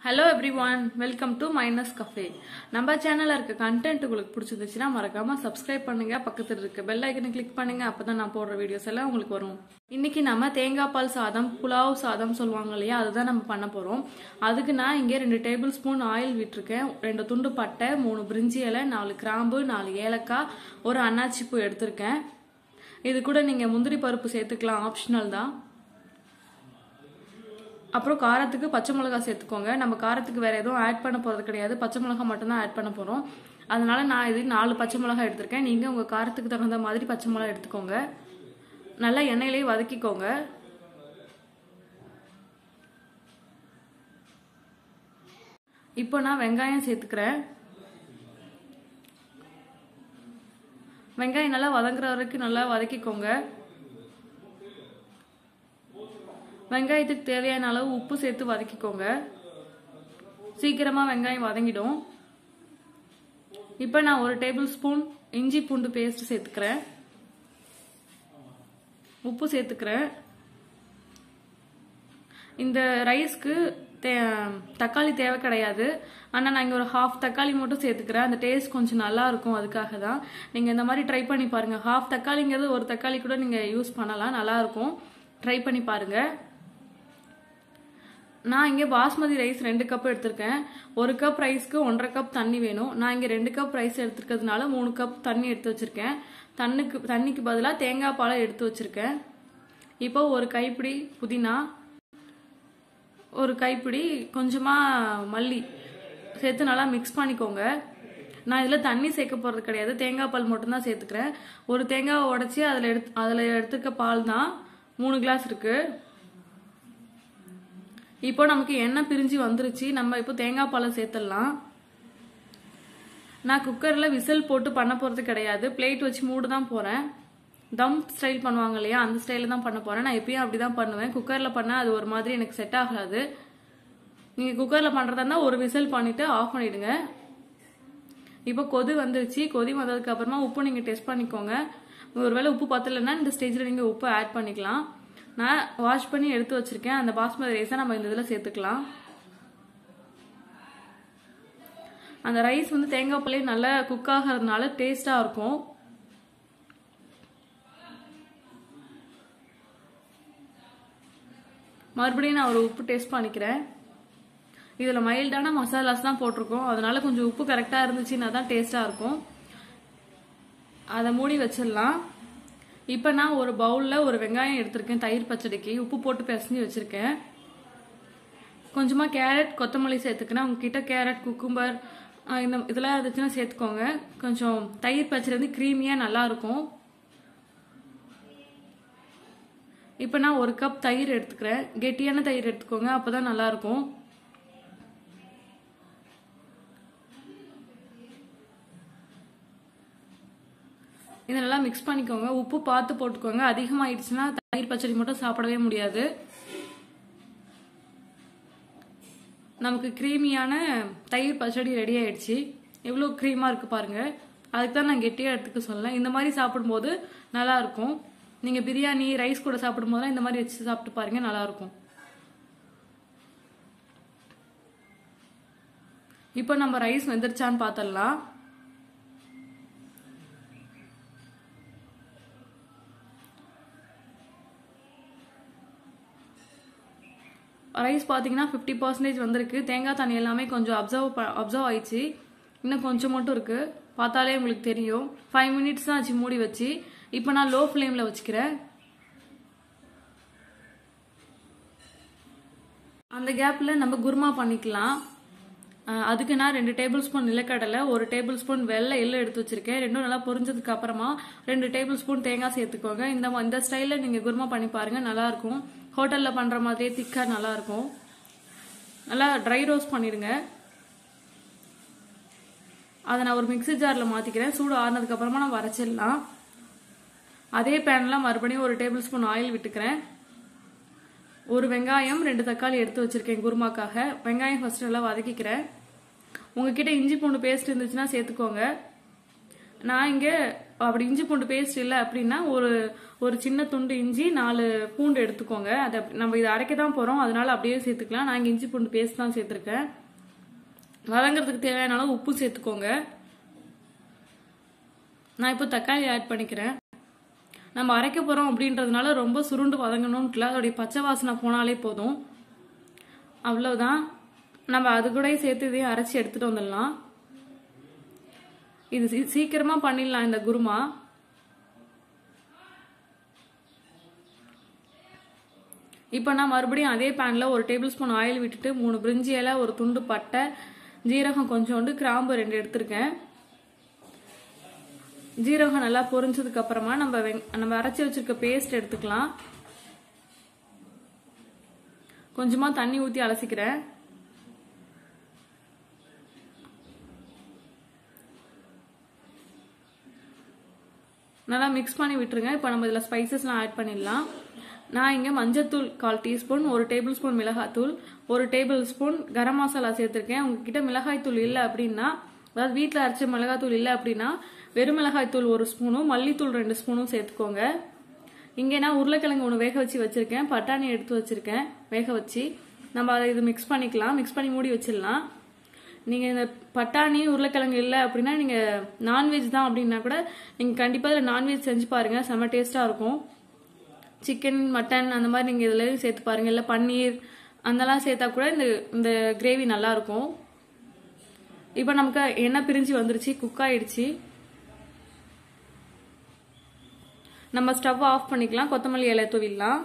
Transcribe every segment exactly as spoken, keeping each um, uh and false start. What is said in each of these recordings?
Hello everyone, welcome to Minus Cafe. நம்ம சேனல்ல இருக்க கண்டென்ட் உங்களுக்கு பிடிச்சிருந்துச்சுனா மறக்காம Subscribe பண்ணுங்க, பக்கத்துல இருக்க பெல் ஐகானை கிளிக் பண்ணுங்க, அப்பதான் நான் போடுற வீடியோஸ் எல்லாம் உங்களுக்கு வரும். இன்னைக்கு நம்ம தேங்காய் பால் சாதம், புலாவ் சாதம் சொல்வாங்க இல்லையா, அதுதான் நம்ம பண்ண போறோம். அதுக்கு நான் இங்க ரெண்டு டேபிள் ஸ்பூன் ஆயில் விட்டுருக்கேன், ரெண்டு துண்டு பட்டை, மூணு பிரிஞ்சி இலை, நாலு கிராம்பு, நாலு ஏலக்காய், ஒரு அன்னாச்சி பூ எடுத்துருக்கேன். இது கூட நீங்க முந்திரி பருப்பு சேர்த்துக்கலாம், ஆப்ஷனல் தான். அப்புறம் காரத்துக்கு பச்சை மிளகாய் சேர்த்துக்கோங்க. நம்ம காரத்துக்கு வேற எதுவும் ஆட் பண்ண போறது கிடையாது, பச்சை மிளகாய் மட்டும் தான் ஆட் பண்ண போறோம். அதனால நான் இது நாலு பச்சை மிளகாய் எடுத்திருக்கேன். நீங்க உங்க காரத்துக்கு தகுந்த மாதிரி பச்சை மிளகாய் எடுத்துக்கோங்க. நல்லா எண்ணெயிலேயே வதக்கிக்கோங்க. இப்போ நான் வெங்காயம் சேர்த்துக்கிறேன். வெங்காயம் நல்லா வதங்குற வரைக்கும் நல்லா வதக்கிக்கோங்க. வெங்காயத்துக்கு தேவையான அளவு உப்பு சேர்த்து வதக்கிக்கோங்க. சீக்கிரமா வெங்காயம் வதங்கிடும். இப்போ நான் ஒரு டேபிள் ஸ்பூன் இஞ்சி பூண்டு பேஸ்ட் சேர்த்துக்கிறேன். உப்பு சேர்த்துக்கிறேன். இந்த ரைஸ்க்கு தக்காளி தேவை கிடையாது, ஆனால் நான் இங்கே ஒரு ஹாஃப் தக்காளி மட்டும் சேர்த்துக்கிறேன். அந்த டேஸ்ட் கொஞ்சம் நல்லா இருக்கும், அதுக்காக தான். நீங்கள் இந்த மாதிரி ட்ரை பண்ணி பாருங்க. ஹாஃப் தக்காளிங்கிறது ஒரு தக்காளி கூட நீங்கள் யூஸ் பண்ணலாம், நல்லா இருக்கும். ட்ரை பண்ணி பாருங்க. நான் இங்கே பாஸ்மதி ரைஸ் ரெண்டு கப் எடுத்திருக்கேன். ஒரு கப் ரைஸ்க்கு ஒன்றரை கப் தண்ணி வேணும். நான் இங்கே ரெண்டு கப் ரைஸ் எடுத்துருக்கிறதுனால மூணு கப் தண்ணி எடுத்து வச்சிருக்கேன். தண்ணிக்கு தண்ணிக்கு பதிலாக தேங்காய் பாலை எடுத்து வச்சிருக்கேன். இப்போ ஒரு கைப்பிடி புதினா, ஒரு கைப்பிடி கொஞ்சமா மல்லி சேர்த்து நல்லா மிக்ஸ் பண்ணிக்கோங்க. நான் இதில் தண்ணி சேர்க்க போகிறது கிடையாது, தேங்காய் பால் மட்டும்தான் சேர்த்துக்கிறேன். ஒரு தேங்காவை உடச்சி அதில் எடுத்து அதில் எடுத்துக்க பால் தான் மூணு கிளாஸ் இருக்கு. இப்போ நமக்கு எண்ணெய் பிரிஞ்சு வந்துருச்சு. நம்ம இப்போ தேங்காய் பாலை சேர்த்துடலாம். நான் குக்கரில் விசில் போட்டு பண்ண போகிறது கிடையாது, பிளேட் வச்சு மூடு தான் போகிறேன். தம் ஸ்டைல் பண்ணுவாங்க இல்லையா, அந்த ஸ்டைலில் தான் பண்ண போகிறேன். நான் எப்பயும் அப்படி தான் பண்ணுவேன். குக்கரில் பண்ணால் அது ஒரு மாதிரி எனக்கு செட் ஆகாது. நீங்கள் குக்கரில் பண்ணுறதா இருந்தால் ஒரு விசில் பண்ணிவிட்டு ஆஃப் பண்ணிவிடுங்க. இப்போ கொதி வந்துருச்சு. கொதி வந்ததுக்கு அப்புறமா உப்பு நீங்கள் டெஸ்ட் பண்ணிக்கோங்க. ஒருவேளை உப்பு பத்தலைன்னா இந்த ஸ்டேஜில் நீங்கள் உப்பு ஆட் பண்ணிக்கலாம். நான் வாஷ் பண்ணி எடுத்து வச்சிருக்கேன். அந்த பாஸ்மதி ரைஸை நம்ம இந்த இதில் சேர்த்துக்கலாம். அந்த ரைஸ் வந்து தேங்காய் பாலே நல்லா குக் ஆகிறதுனால டேஸ்டா இருக்கும். மறுபடியும் நான் ஒரு உப்பு டேஸ்ட் பண்ணிக்கிறேன். இதில் மைல்டான மசாலாஸ் தான் போட்டிருக்கோம், அதனால கொஞ்சம் உப்பு கரெக்டாக இருந்துச்சுன்னா தான் டேஸ்டா இருக்கும். அதை மூடி வச்சிடலாம். இப்போ நான் ஒரு பவுலில் ஒரு வெங்காயம் எடுத்திருக்கேன், தயிர் பச்சடிக்கு உப்பு போட்டு பிசைஞ்சு வச்சிருக்கேன். கொஞ்சமாக கேரட், கொத்தமல்லி சேர்த்துக்கிறேன். உங்ககிட்ட கேரட், குக்கும்பர் இந்த இதெல்லாம் இருந்துச்சுன்னா சேர்த்துக்கோங்க. கொஞ்சம் தயிர் பச்சடி வந்து க்ரீமியாக நல்லா இருக்கும். இப்போ நான் ஒரு கப் தயிர் எடுத்துக்கிறேன். கெட்டியான தயிர் எடுத்துக்கோங்க, அப்போதான் நல்லா இருக்கும். இதை நல்லா மிக்ஸ் பண்ணிக்கோங்க. உப்பு பார்த்து போட்டுக்கோங்க, அதிகமாயிடுச்சுன்னா தயிர் பச்சடி மட்டும் சாப்பிடவே முடியாது. நமக்கு கிரீமியான தயிர் பச்சடி ரெடி ஆயிடுச்சு. எவ்வளோ க்ரீமாக இருக்கு பாருங்க. அதுக்கு தான் நான் கெட்டியாக எடுத்துக்க சொல்லலாம். இந்த மாதிரி சாப்பிடும்போது நல்லா இருக்கும். நீங்கள் பிரியாணி ரைஸ் கூட சாப்பிடும்போதெல்லாம் இந்த மாதிரி வச்சு சாப்பிட்டு பாருங்க, நல்லா இருக்கும். இப்போ நம்ம ரைஸ் வெந்துருச்சான்னு பார்த்துடலாம். ரைஸ் பார்த்தீங்கன்னா ஃபிஃப்டி பர்சன்டேஜ் வந்திருக்கு. தேங்காய் தண்ணி எல்லாமே கொஞ்சம் அப்சர்வ் அப்சர்வ் ஆயிடுச்சு. இன்னும் கொஞ்சம் மட்டும் இருக்கு, பார்த்தாலே உங்களுக்கு தெரியும். ஃபைவ் மினிட்ஸ் தான் ஆச்சு மூடி வச்சு. இப்போ நான் லோ ஃப்ளேமில் வச்சுக்கிறேன். அந்த கேப்பில் நம்ம குருமா பண்ணிக்கலாம். அதுக்கு நான் ரெண்டு டேபிள் ஸ்பூன் நிலக்கடலை, ஒரு டேபிள் ஸ்பூன் வெள்ளை எள்ளு எடுத்து வச்சிருக்கேன். ரெண்டும் நல்லா பொரிஞ்சதுக்கு அப்புறமா ரெண்டு டேபிள் ஸ்பூன் தேங்காய் சேர்த்துக்கோங்க. இந்த இந்த ஸ்டைலில் நீங்கள் குருமா பண்ணி பாருங்க, நல்லா இருக்கும். ஹோட்டலில் பண்ணுற மாதிரியே திக்காக நல்லா இருக்கும். நல்லா ட்ரை ரோஸ்ட் பண்ணிடுங்க. அதை நான் ஒரு மிக்ஸி ஜாரில் மாற்றிக்கிறேன். சூடு ஆறுனதுக்கு அப்புறமா நான் வரைச்சிடலாம். அதே பேனில் மறுபடியும் ஒரு டேபிள் ஸ்பூன் ஆயில் விட்டுக்கிறேன். ஒரு வெங்காயம், ரெண்டு தக்காளி எடுத்து வச்சிருக்கேன் குருமாக்காக. வெங்காயம் ஃபர்ஸ்ட் நல்லா வதக்கிக்கிறேன். உங்ககிட்ட இஞ்சி பூண்டு பேஸ்ட் இருந்துச்சுன்னா சேர்த்துக்கோங்க. நான் இங்கே அப்படி இஞ்சி பூண்டு பேஸ்ட் இல்லை அப்படின்னா ஒரு ஒரு சின்ன துண்டு இஞ்சி நாலு பூண்டு எடுத்துக்கோங்க. அதை நம்ம இதை அரைக்க தான் போகிறோம், அதனால அப்படியே சேர்த்துக்கலாம். நான் இங்கே இஞ்சி பூண்டு பேஸ்ட் தான் சேர்த்துருக்கேன். வதங்கிறதுக்கு தேவையான அளவு உப்பு சேர்த்துக்கோங்க. நான் இப்போ தக்காளி ஆட் பண்ணிக்கிறேன். நம்ம அரைக்க போகிறோம் அப்படின்றதுனால ரொம்ப சுருண்டு வதங்கணும்னு அதோடைய பச்சை வாசனை போனாலே போதும். அவ்வளோதான். நம்ம அது கூட சேர்த்து இதையும் அரைச்சி எடுத்துகிட்டு வந்துடலாம். இது சீக்கிரமா பண்ணிடலாம் இந்த குருமா. இப்போ நான் மறுபடியும் அதே பேன்ல ஒரு டேபிள் ஸ்பூன் ஆயில் விட்டுட்டு மூணு பிரிஞ்சி இலை, ஒரு துண்டு பட்டை, ஜீரகம் கொஞ்சோண்டு, கிராம்பு ரெண்டு எடுத்திருக்கேன். ஜீரகம் நல்லா பொரிஞ்சதுக்கு அப்புறமா நம்ம நம்ம அரைச்சி வச்சிருக்க பேஸ்ட் எடுத்துக்கலாம். கொஞ்சமா தண்ணி ஊற்றி அலசிக்கிறேன். நல்லா மிக்ஸ் பண்ணி விட்டுருங்க. இப்போ நம்ம இதில் ஸ்பைசஸ்லாம் ஆட் பண்ணிடலாம். நான் இங்கே மஞ்சத்தூள் கால் டீஸ்பூன், ஒரு டேபிள் ஸ்பூன் மிளகாய்த்தூள், ஒரு டேபிள் ஸ்பூன் கரம் மசாலா சேர்த்துருக்கேன். உங்ககிட்ட மிளகாய்த்தூள் இல்லை அப்படின்னா, அதாவது வீட்டில் அரைச்ச மிளகாய்த்தூள் இல்லை அப்படின்னா வெறும் மிளகாய்த்தூள் ஒரு ஸ்பூனும் மல்லித்தூள் ரெண்டு ஸ்பூனும் சேர்த்துக்கோங்க. இங்கே நான் உருளைக்கிழங்கு ஒன்று வேக வச்சு வச்சிருக்கேன், பட்டாணி எடுத்து வச்சிருக்கேன் வேக வச்சு. நம்ம அதை இது மிக்ஸ் பண்ணிக்கலாம். மிக்ஸ் பண்ணி மூடி வச்சிடலாம். நீங்கள் இந்த பட்டாணி உருளைக்கிழங்கு இல்லை அப்படின்னா நீங்கள் நான்வெஜ் தான் அப்படின்னா கூட நீங்கள் கண்டிப்பாக இதில் நான்வெஜ் செஞ்சு பாருங்கள், செம்ம டேஸ்ட்டாக இருக்கும். சிக்கன், மட்டன் அந்த மாதிரி நீங்கள் இதில் சேர்த்து பாருங்கள். இல்லை பன்னீர் அதெல்லாம் சேர்த்தா கூட இந்த இந்த கிரேவி நல்லாயிருக்கும். இப்போ நமக்கு எண்ணெய் பிரிஞ்சு வந்துருச்சு, குக் ஆயிடுச்சு. நம்ம ஸ்டவ் ஆஃப் பண்ணிக்கலாம். கொத்தமல்லி இலை தூவிடலாம்.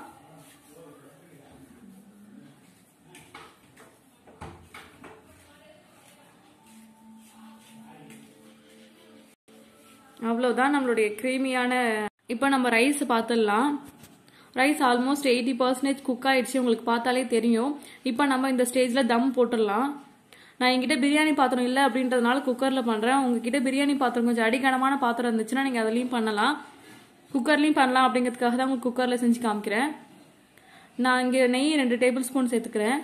அவ்வளோதான் நம்மளுடைய கிரீமியான. இப்போ நம்ம ரைஸ் பார்த்துடலாம். Rice almost eighty percentage cook ஆயிடுச்சு, உங்களுக்கு பார்த்தாலே தெரியும். இப்போ நம்ம இந்த ஸ்டேஜில் தம் போட்டுடலாம். நான் என்கிட்ட பிரியாணி பாத்திரம் இல்லை அப்படின்றதுனால குக்கரில் பண்ணுறேன். உங்ககிட்ட பிரியாணி பாத்திரம் கொஞ்சம் அடிக்கனமான பாத்திரம் இருந்துச்சுன்னா நீங்கள் அதுலேயும் பண்ணலாம், குக்கர்லேயும் பண்ணலாம். அப்படிங்கிறதுக்காக தான் உங்களுக்கு குக்கரில் செஞ்சு காமிக்கிறேன். நான் இங்கே நெய் ரெண்டு டேபிள் ஸ்பூன் சேர்த்துக்கிறேன்.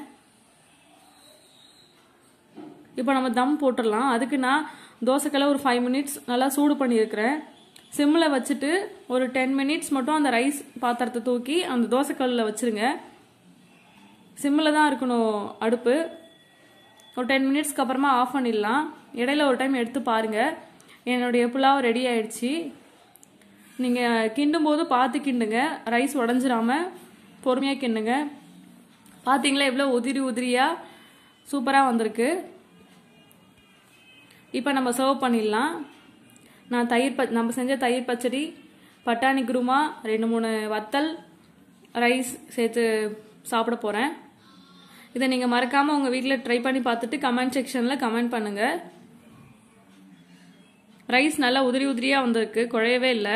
இப்போ நம்ம தம் போட்டுடலாம். அதுக்கு நான் தோசைக்கல்ல ஒரு ஃபைவ் மினிட்ஸ் நல்லா சூடு பண்ணியிருக்கிறேன். சிம்மில் வச்சுட்டு ஒரு டென் மினிட்ஸ் மட்டும் அந்த ரைஸ் பாத்திரத்தை தூக்கி அந்த தோசைக்கல்லில் வச்சுருங்க. சிம்மில் தான் இருக்கணும் அடுப்பு. ஒரு டென் மினிட்ஸ்க்கு அப்புறமா ஆஃப் பண்ணிடலாம். இடையில ஒரு டைம் எடுத்து பாருங்கள். என்னுடைய புலாவ் ரெடி ஆயிடுச்சு. நீங்கள் கிண்டும் போது பார்த்து கிண்டுங்க, ரைஸ் உடஞ்சிராம பொறுமையாக கிண்டுங்க. பார்த்தீங்களா எவ்வளோ உதிரி உதிரியாக சூப்பராக வந்திருக்கு. இப்போ நம்ம சர்வ் பண்ணிடலாம். நான் தயிர் ப நம்ம செஞ்ச தயிர் பச்சடி, பட்டாணி குருமா, ரெண்டு மூணு வத்தல், ரைஸ் சேர்த்து சாப்பிட போகிறேன். இதை நீங்கள் மறக்காமல் உங்கள் வீட்டில் ட்ரை பண்ணி பார்த்துட்டு கமெண்ட் செக்ஷனில் கமெண்ட் பண்ணுங்கள். ரைஸ் நல்லா உதிரி உதிரியாக வந்திருக்கு, குழையவே இல்லை.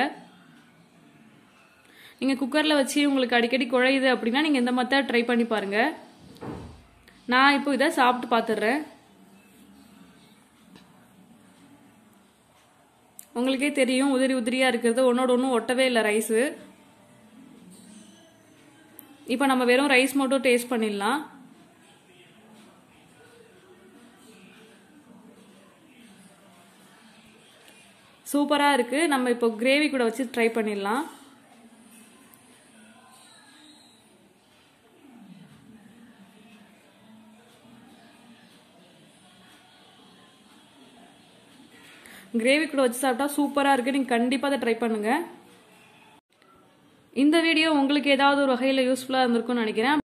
நீங்கள் குக்கரில் வச்சு உங்களுக்கு அடிக்கடி குழையுது அப்படின்னா நீங்கள் இந்த மெத்தட் ட்ரை பண்ணி பாருங்கள். நான் இப்போ இதை சாப்பிட்டு பார்த்துடுறேன். உங்களுக்கே தெரியும் உதிரி உதிரியாக இருக்கிறது, ஒன்னோட ஒன்றும் ஒட்டவே இல்லை ரைஸு. இப்போ நம்ம வெறும் ரைஸ் மட்டும் டேஸ்ட் பண்ணிடலாம். சூப்பராக இருக்குது. நம்ம இப்போ கிரேவி கூட வச்சு ட்ரை பண்ணிடலாம். கிரேவி கூட வச்சு சாப்பிட்டா சூப்பராக இருக்குது. நீங்கள் கண்டிப்பாக அதை ட்ரை பண்ணுங்கள். இந்த வீடியோ உங்களுக்கு ஏதாவது ஒரு வகையில் யூஸ்ஃபுல்லாக இருந்திருக்கும்னு நினைக்கிறேன்.